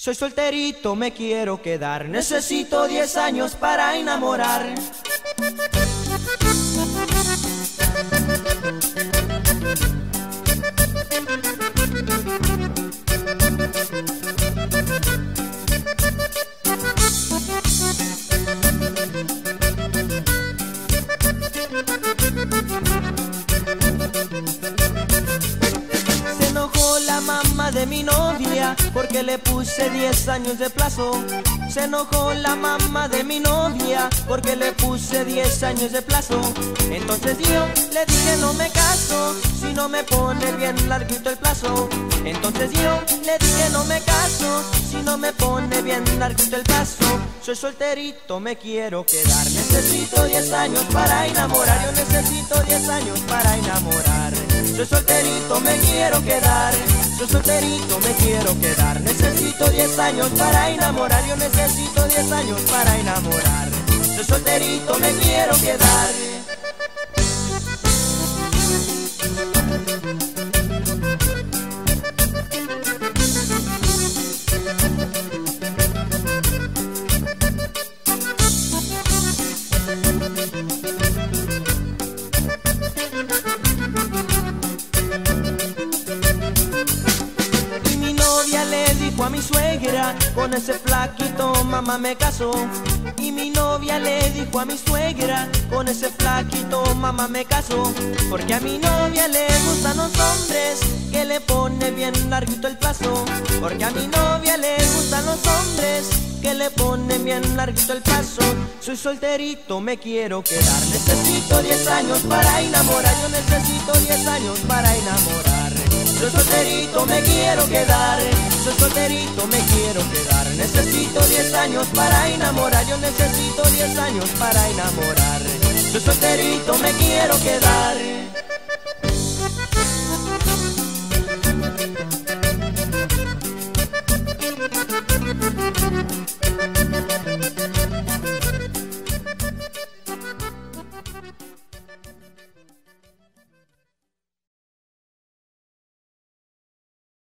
Soy solterito, me quiero quedar. Necesito 10 años para enamorar. Se enojó la mamá de mi novia porque le puse 10 años de plazo. Se enojó la mamá de mi novia porque le puse 10 años de plazo. Entonces yo le dije no me caso si no me pone bien larguito el plazo. Entonces yo le dije no me caso si no me pone bien larguito el plazo. Soy solterito, me quiero quedar. Necesito 10 años para enamorar. Yo necesito 10 años para enamorar. Soy solterito, me quiero quedar. Soy solterito, me quiero quedar. Necesito 10 años para enamorar. Yo necesito 10 años para enamorar. Soy solterito, me quiero quedar. A mi suegra, con ese flaquito mamá me casó. Y mi novia le dijo a mi suegra, con ese flaquito mamá me casó. Porque a mi novia le gustan los hombres que le pone bien larguito el plazo. Porque a mi novia le gustan los hombres que le pone bien larguito el plazo. Soy solterito, me quiero quedar. Necesito 10 años para enamorar. Yo necesito 10 años para enamorar. Soy solterito, me quiero quedar. Soy solterito, me quiero quedar. Necesito 10 años para enamorar. Yo necesito 10 años para enamorar. Soy solterito, me quiero quedar.